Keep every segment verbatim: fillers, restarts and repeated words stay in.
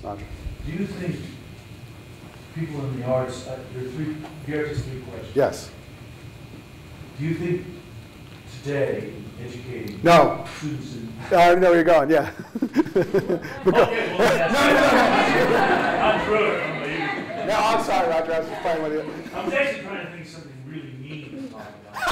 Roger. Do you think people in the arts, uh, there are three, here are just three questions. Yes. Do you think today, educating no. students in... Uh, I know where you're going, yeah. Okay, well, that's no, no, no. I'm through it. I'm leaving. No, I'm sorry, Roger. I was just playing with you. I was actually trying to think of something really mean to talk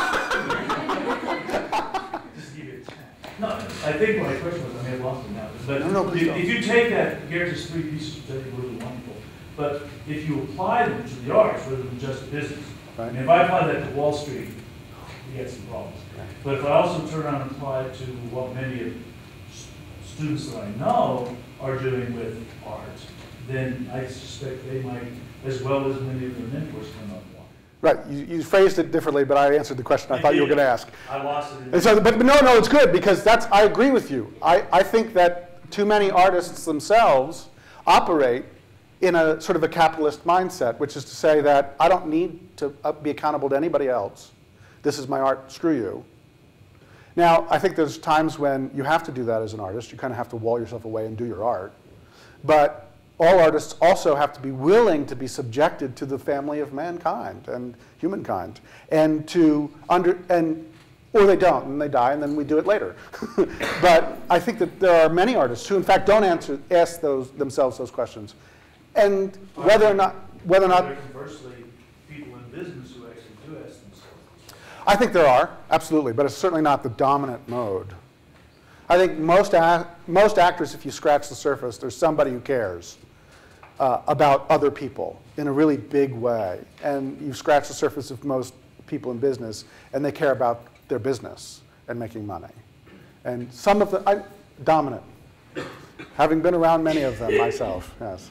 about. Just give it a tap. No, I think my question was, I may have lost it now. But no, no, if, if you take that, Garrett's three pieces, which I think are really wonderful, but if you apply them to the arts rather than just business, right. I mean, if I apply that to Wall Street, we get some problems. Right. But if I also turn around and apply it to what many of students that I know are doing with art, then I suspect they might, as well as many of their mentors, come up with one. Right, you, you phrased it differently, but I answered the question I, I thought did. you were going to ask. I lost it. And so, but, but no, no, it's good because that's. I agree with you. I, I think that too many artists themselves operate in a sort of a capitalist mindset, which is to say that I don't need to be accountable to anybody else. This is my art, screw you. Now, I think there's times when you have to do that as an artist. You kind of have to wall yourself away and do your art. But all artists also have to be willing to be subjected to the family of mankind and humankind, and to under and or they don't and they die and then we do it later. But I think that there are many artists who, in fact, don't answer ask those themselves those questions, and whether or not whether or not. Conversely, people in business who actually do ask themselves. I think there are absolutely, but it's certainly not the dominant mode. I think most a most actors, if you scratch the surface, there's somebody who cares uh, about other people in a really big way. And you scratch the surface of most people in business, and they care about their business and making money. And some of them, I, dominant, having been around many of them myself, yes.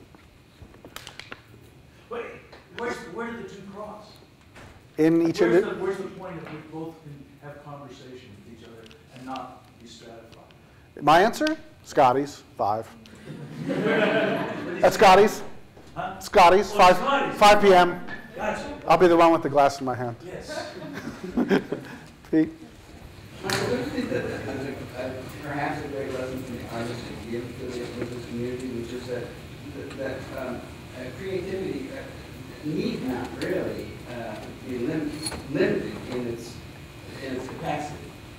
Wait, where's, where do the two cross? In each where's, the, where's the point of we both can have conversation with each other and not be stratified? My answer? Scotty's, five. At Scotty's? Huh? Scotty's, oh, five, Scotty's. five p m Gotcha. I'll be the one with the glass in my hand. Yes. Pete? I think that uh, perhaps a great lesson from the artists can give to the business community, which is that, that um, uh, creativity uh, need not really uh, be lim limited in its, in its capacity.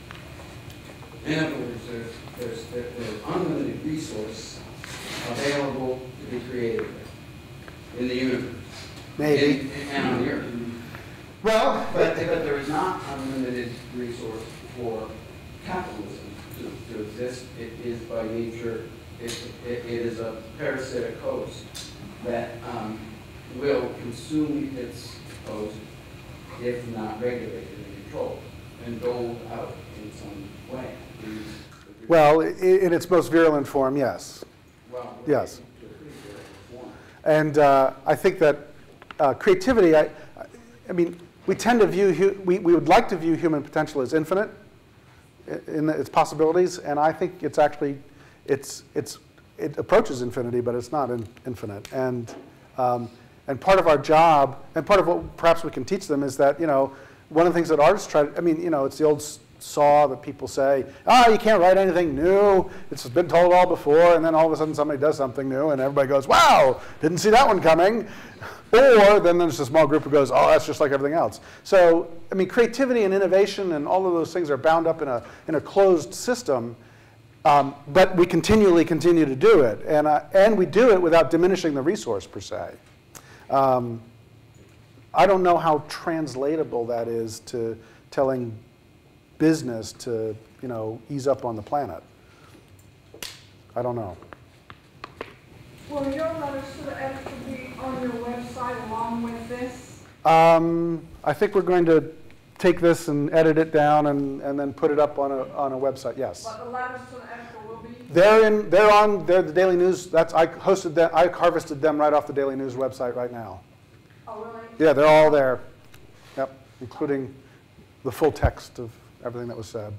In other words, there's, there's, there's unlimited resource available to be created in the universe. Maybe. In, and on the earth. Well, but, but there is not unlimited resource for capitalism to, to exist. It is by nature, it, it, it is a parasitic host that um, will consume its host if not regulated and controlled and doled out in some way. Well, in its most virulent form, yes. Well, yes. And uh, I think that uh, creativity, I, I mean, we tend to view, we, we would like to view human potential as infinite in its possibilities, and I think it's actually, it's, it's, it approaches infinity, but it's not in, infinite. And, um, and part of our job, and part of what perhaps we can teach them is that, you know, one of the things that artists try to, I mean, you know, it's the old saw that people say, ah, oh, you can't write anything new. It's been told all before, and then all of a sudden somebody does something new, and everybody goes, wow, didn't see that one coming. Or then there's a small group who goes, oh, that's just like everything else. So, I mean, creativity and innovation and all of those things are bound up in a, in a closed system, um, but we continually continue to do it. And, uh, and we do it without diminishing the resource, per se. Um, I don't know how translatable that is to telling business to, you know, ease up on the planet. I don't know. Will your letters to the editor be on your website along with this? Um, I think we're going to take this and edit it down and, and then put it up on a, on a website, yes. But the letters to the editor will be? They're, in, they're on they're the Daily News. That's, I hosted them, I harvested them right off the Daily News website right now. Oh, really? Yeah, they're all there. Yep, including the full text of everything that was said.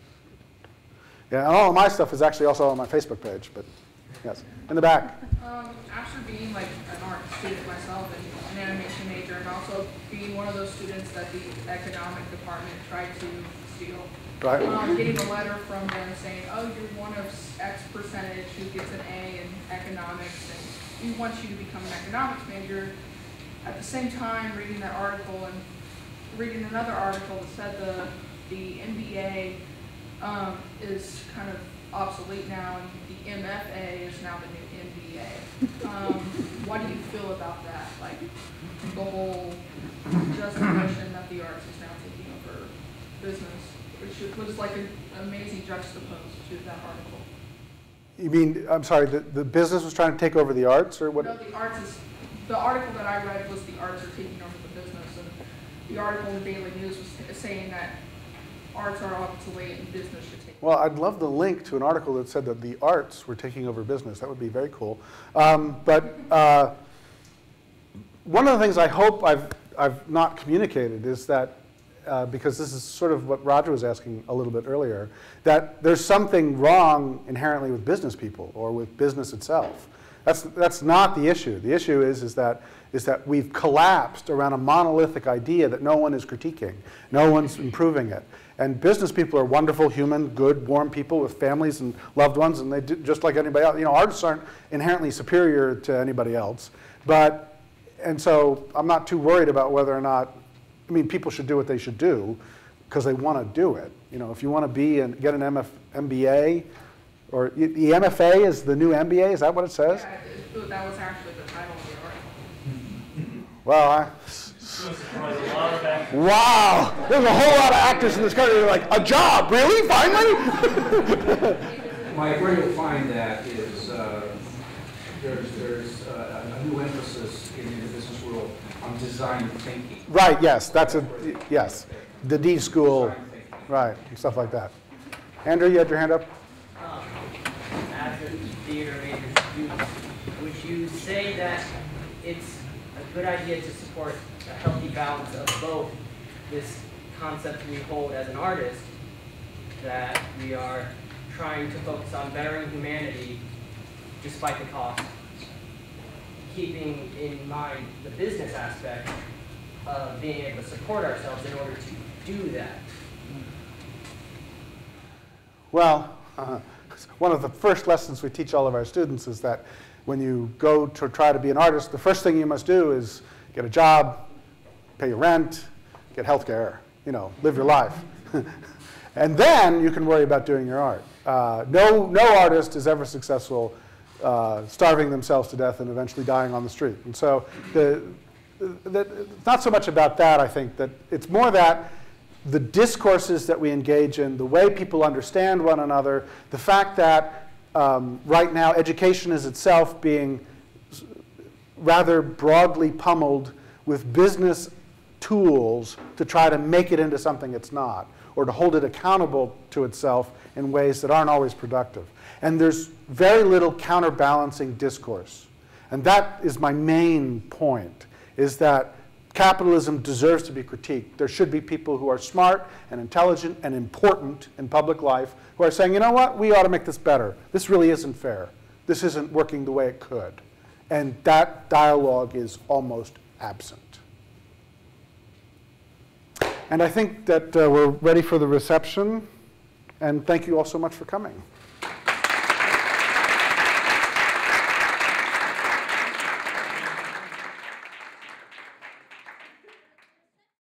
Yeah, and all of my stuff is actually also on my Facebook page, but yes, in the back. Um, after being like an art student myself and an animation major, and also being one of those students that the economic department tried to steal, Right. um, getting a letter from them saying, oh, you're one of X percentage who gets an A in economics, and we want you to become an economics major. At the same time, reading that article and reading another article that said the the M B A um, is kind of obsolete now, and the M F A is now the new M B A. Um, what do you feel about that? Like the whole justification that the arts is now taking over business, which was like an amazing juxtaposed to that article. You mean, I'm sorry, the, the business was trying to take over the arts, or what? No, the arts is, the article that I read was the arts are taking over the business, and the article in Daily News was saying that arts are obsolete and business should take over. Well, I'd love the link to an article that said that the arts were taking over business. That would be very cool. Um, but uh, one of the things I hope I've, I've not communicated is that, uh, because this is sort of what Roger was asking a little bit earlier, that there's something wrong inherently with business people or with business itself. That's, that's not the issue. The issue is, is, that, is that we've collapsed around a monolithic idea that no one is critiquing. No one's improving it. And business people are wonderful, human, good, warm people with families and loved ones, and they do just like anybody else. You know, artists aren't inherently superior to anybody else. But, and so I'm not too worried about whether or not, I mean, people should do what they should do because they want to do it. You know, if you want to be and get an M F, M B A, or the M F A is the new M B A, is that what it says? Yeah, it, that was actually the title of the article. Well, I, wow, there's a whole lot of actors in this country who are like, a job, really, finally? Mike, where you'll find that is uh, there's, there's uh, a new emphasis in the business world on design thinking. Right, yes, that's a, yes, the D school, right, and stuff like that. Andrew, you had your hand up? Um, as a theater major student, would you say that it's a good idea to support a healthy balance of both this concept we hold as an artist, that we are trying to focus on bettering humanity despite the cost, keeping in mind the business aspect of being able to support ourselves in order to do that? Well, uh, one of the first lessons we teach all of our students is that when you go to try to be an artist, the first thing you must do is get a job, pay your rent, get health care, you know, live your life. And then you can worry about doing your art. Uh, no, no artist is ever successful uh, starving themselves to death and eventually dying on the street. And so the, the, it's not so much about that, I think, that it's more that the discourses that we engage in, the way people understand one another, the fact that um, right now education is itself being rather broadly pummeled with business tools to try to make it into something it's not, or to hold it accountable to itself in ways that aren't always productive. And there's very little counterbalancing discourse. And that is my main point, is that capitalism deserves to be critiqued. There should be people who are smart and intelligent and important in public life who are saying, you know what, we ought to make this better. This really isn't fair. This isn't working the way it could. And that dialogue is almost absent. And I think that uh, we're ready for the reception. And thank you all so much for coming.